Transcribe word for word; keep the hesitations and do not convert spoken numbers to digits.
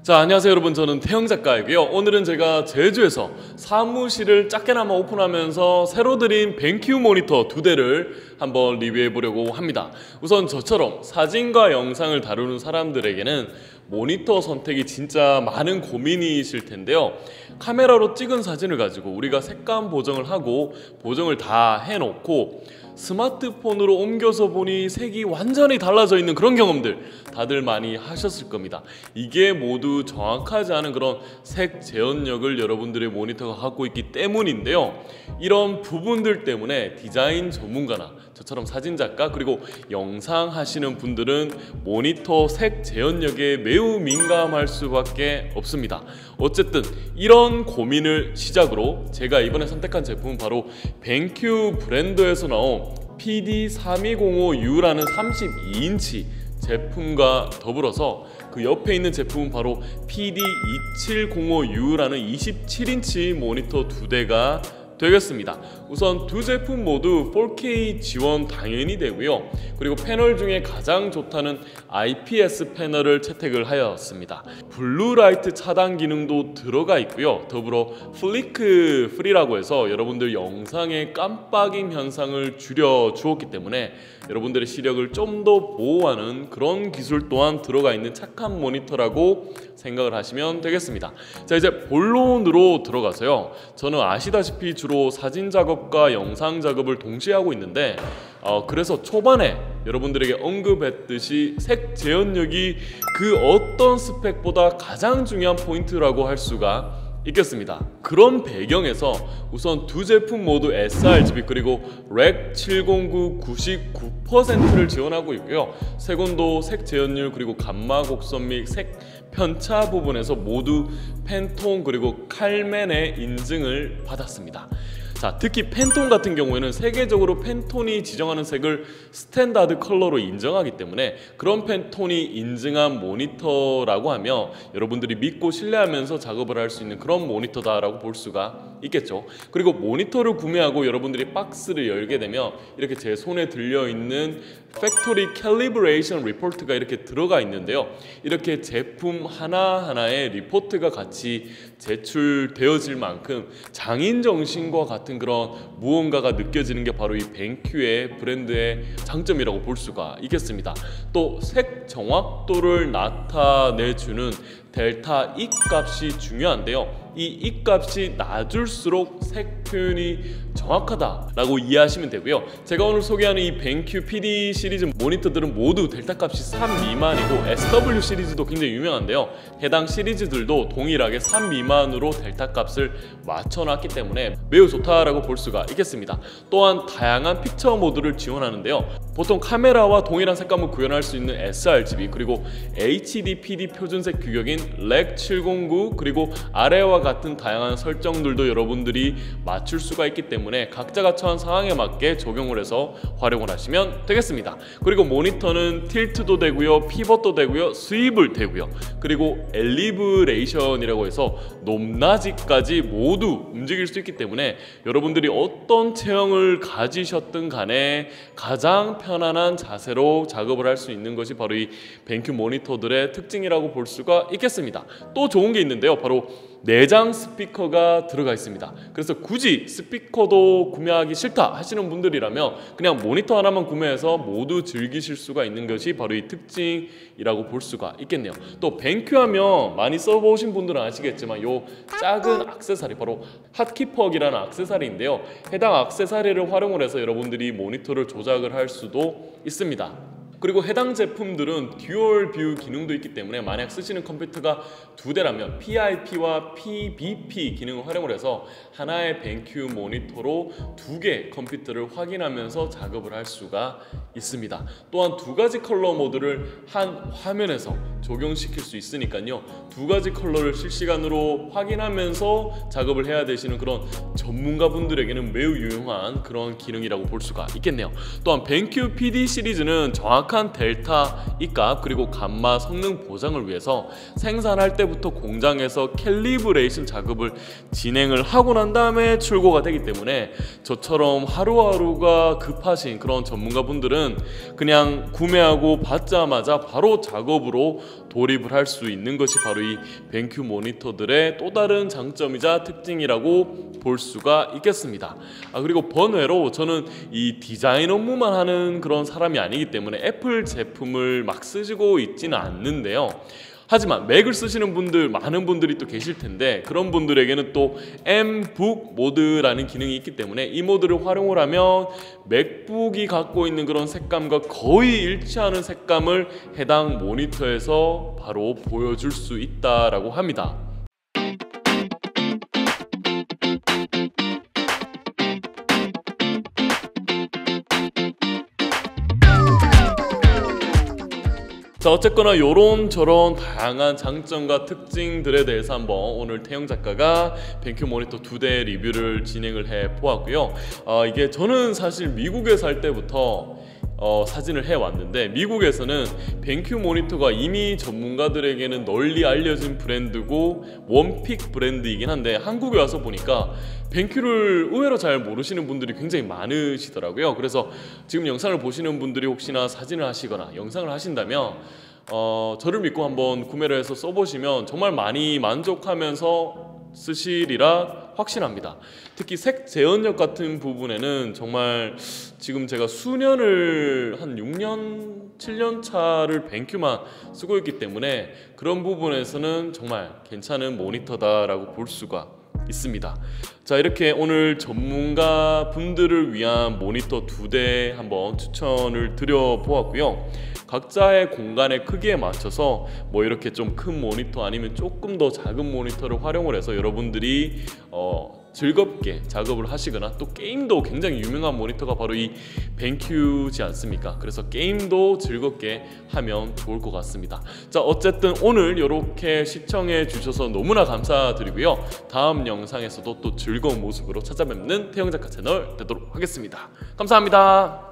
자, 안녕하세요 여러분. 저는 태영 작가이고요. 오늘은 제가 제주에서 사무실을 작게나마 오픈하면서 새로 들인 벤큐 모니터 두 대를 한번 리뷰해 보려고 합니다. 우선 저처럼 사진과 영상을 다루는 사람들에게는 모니터 선택이 진짜 많은 고민이실 텐데요. 카메라로 찍은 사진을 가지고 우리가 색감 보정을 하고 보정을 다 해놓고 스마트폰으로 옮겨서 보니 색이 완전히 달라져 있는 그런 경험들 다들 많이 하셨을 겁니다. 이게 모두 정확하지 않은 그런 색 재현력을 여러분들의 모니터가 갖고 있기 때문인데요. 이런 부분들 때문에 디자인 전문가나 저처럼 사진작가 그리고 영상 하시는 분들은 모니터 색 재현력에 매우 민감할 수밖에 없습니다. 어쨌든 이런 고민을 시작으로 제가 이번에 선택한 제품은 바로 벤큐 브랜드에서 나온 피디 삼이공오 유라는 삼십이 인치 제품과 더불어서 그 옆에 있는 제품은 바로 피디 이칠공오 유라는 이십칠 인치 모니터 두 대가 되겠습니다. 우선 두 제품 모두 포케이 지원 당연히 되고요. 그리고 패널 중에 가장 좋다는 아이피에스 패널을 채택을 하였습니다. 블루라이트 차단 기능도 들어가 있고요. 더불어 플리크 프리라고 해서 여러분들 영상의 깜빡임 현상을 줄여 주었기 때문에 여러분들의 시력을 좀 더 보호하는 그런 기술 또한 들어가 있는 착한 모니터라고 생각을 하시면 되겠습니다. 자, 이제 본론으로 들어가서요. 저는 아시다시피 주로 사진 작업과 영상 작업을 동시에 하고 있는데 어, 그래서 초반에 여러분들에게 언급했듯이 색 재현력이 그 어떤 스펙보다 가장 중요한 포인트라고 할 수가 있겠습니다. 그런 배경에서 우선 두 제품 모두 에스알지비 그리고 렉 칠공구 구십구 퍼센트를 지원하고 있고요. 색온도, 색 재현율 그리고 감마 곡선 및 색 편차 부분에서 모두 팬톤 그리고 칼맨의 인증을 받았습니다. 자, 특히 팬톤 같은 경우에는 세계적으로 팬톤이 지정하는 색을 스탠다드 컬러로 인정하기 때문에 그런 팬톤이 인증한 모니터라고 하며 여러분들이 믿고 신뢰하면서 작업을 할 수 있는 그런 모니터다라고 볼 수가 있겠죠. 그리고 모니터를 구매하고 여러분들이 박스를 열게 되면 이렇게 제 손에 들려있는 팩토리 캘리브레이션 리포트가 이렇게 들어가 있는데요. 이렇게 제품 하나하나의 리포트가 같이 제출되어질 만큼 장인 정신과 같은 그런 무언가가 느껴지는 게 바로 이 벤큐의 브랜드의 장점이라고 볼 수가 있겠습니다. 또 색 정확도를 나타내주는 델타 E 값이 중요한데요. 이 E 값이 낮을수록 색 표현이 정확하다라고 이해하시면 되고요. 제가 오늘 소개하는 이 벤큐 피디 시리즈 모니터들은 모두 델타 값이 삼 미만이고 에스더블유 시리즈도 굉장히 유명한데요. 해당 시리즈들도 동일하게 삼 미만으로 델타 값을 맞춰놨기 때문에 매우 좋다라고 볼 수가 있겠습니다. 또한 다양한 픽처 모드를 지원하는데요. 보통 카메라와 동일한 색감을 구현할 수 있는 에스알지비 그리고 에이치디 피디 표준색 규격인 렉 칠공구 그리고 아래와 같은 다양한 설정들도 여러분들이 맞출 수가 있기 때문에 각자가 처한 상황에 맞게 적용을 해서 활용을 하시면 되겠습니다. 그리고 모니터는 틸트도 되고요, 피벗도 되고요, 스위블 되고요. 그리고 엘리브레이션이라고 해서 높낮이까지 모두 움직일 수 있기 때문에 여러분들이 어떤 체형을 가지셨든 간에 가장 편안한 자세로 작업을 할 수 있는 것이 바로 이 벤큐 모니터들의 특징이라고 볼 수가 있겠습니다. 또 좋은 게 있는데요. 바로 내장 스피커가 들어가 있습니다. 그래서 굳이 스피커도 구매하기 싫다 하시는 분들이라면 그냥 모니터 하나만 구매해서 모두 즐기실 수가 있는 것이 바로 이 특징이라고 볼 수가 있겠네요. 또 벤큐 하면 많이 써보신 분들은 아시겠지만 요 작은 액세서리 바로 핫키퍽이라는 액세서리인데요. 해당 액세서리를 활용을 해서 여러분들이 모니터를 조작을 할 수도 있습니다. 그리고 해당 제품들은 듀얼 뷰 기능도 있기 때문에 만약 쓰시는 컴퓨터가 두 대라면 피아이피와 피비피 기능을 활용을 해서 하나의 벤큐 모니터로 두 개 컴퓨터를 확인하면서 작업을 할 수가 있습니다. 또한 두 가지 컬러 모드를 한 화면에서 적용시킬 수 있으니까요. 두 가지 컬러를 실시간으로 확인하면서 작업을 해야 되시는 그런 전문가분들에게는 매우 유용한 그런 기능이라고 볼 수가 있겠네요. 또한 벤큐 피디 시리즈는 정확 정확한 델타 E 값 그리고 감마 성능 보장을 위해서 생산할 때부터 공장에서 캘리브레이션 작업을 진행을 하고 난 다음에 출고가 되기 때문에 저처럼 하루하루가 급하신 그런 전문가분들은 그냥 구매하고 받자마자 바로 작업으로 돌입을 할 수 있는 것이 바로 이 벤큐 모니터들의 또 다른 장점이자 특징이라고 볼 수가 있겠습니다. 아, 그리고 번외로 저는 이 디자인 업무만 하는 그런 사람이 아니기 때문에 애플 제품을 막 쓰시고 있지는 않는데요. 하지만 맥을 쓰시는 분들 많은 분들이 또 계실 텐데 그런 분들에게는 또 M북 모드라는 기능이 있기 때문에 이 모드를 활용을 하면 맥북이 갖고 있는 그런 색감과 거의 일치하는 색감을 해당 모니터에서 바로 보여줄 수 있다라고 합니다. 자, 어쨌거나 요런 저런 다양한 장점과 특징들에 대해서 한번 오늘 태영 작가가 벤큐 모니터 두 대 리뷰를 진행을 해 보았고요. 어, 이게 저는 사실 미국에 살 때부터 어, 사진을 해왔는데 미국에서는 벤큐 모니터가 이미 전문가들에게는 널리 알려진 브랜드고 원픽 브랜드이긴 한데 한국에 와서 보니까 벤큐를 의외로 잘 모르시는 분들이 굉장히 많으시더라고요. 그래서 지금 영상을 보시는 분들이 혹시나 사진을 하시거나 영상을 하신다면 어, 저를 믿고 한번 구매를 해서 써보시면 정말 많이 만족하면서 쓰시리라 확신합니다. 특히 색 재현력 같은 부분에는 정말 지금 제가 수년을 한 육 년, 칠 년 차를 벤큐만 쓰고 있기 때문에 그런 부분에서는 정말 괜찮은 모니터다라고 볼 수가 있습니다. 자, 이렇게 오늘 전문가 분들을 위한 모니터 두 대 한번 추천을 드려 보았고요. 각자의 공간의 크기에 맞춰서 뭐 이렇게 좀 큰 모니터 아니면 조금 더 작은 모니터를 활용을 해서 여러분들이 어 즐겁게 작업을 하시거나 또 게임도 굉장히 유명한 모니터가 바로 이 벤큐지 않습니까? 그래서 게임도 즐겁게 하면 좋을 것 같습니다. 자, 어쨌든 오늘 이렇게 시청해 주셔서 너무나 감사드리고요. 다음 영상에서도 또 즐거운 모습으로 찾아뵙는 태영 작가 채널 되도록 하겠습니다. 감사합니다.